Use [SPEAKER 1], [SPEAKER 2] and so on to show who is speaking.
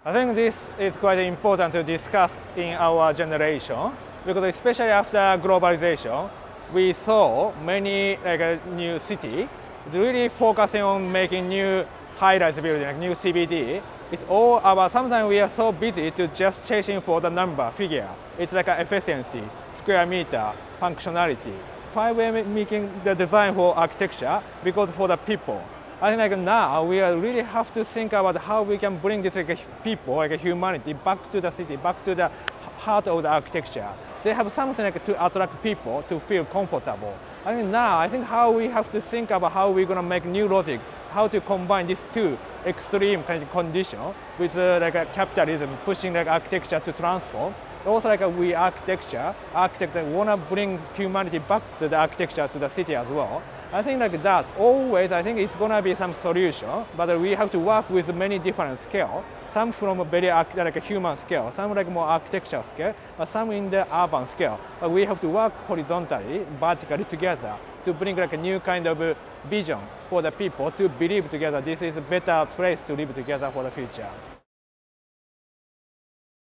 [SPEAKER 1] I think this is quite important to discuss in our generation because especially after globalization, we saw many new cities really focusing on making new high-rise building, like new CBD. It's all about, sometimes we are so busy to just chasing for the number, figure. It's like efficiency, square meter, functionality. Why we're making the design for architecture? Because for the people. I think now we really have to think about how we can bring this people, humanity, back to the city, back to the heart of the architecture. They have something to attract people to feel comfortable. I think how we have to think about how we're going to make new logic, how to combine these two extreme kind of conditions with capitalism, pushing architecture to transform. Also we architects want to bring humanity back to the architecture to the city as well. I think that always I think it's going to be some solution, but we have to work with many different scale. Some from a very human scale, some more architectural scale, but some in the urban scale. But we have to work horizontally, vertically together to bring a new kind of vision for the people to believe together this is a better place to live together for the future.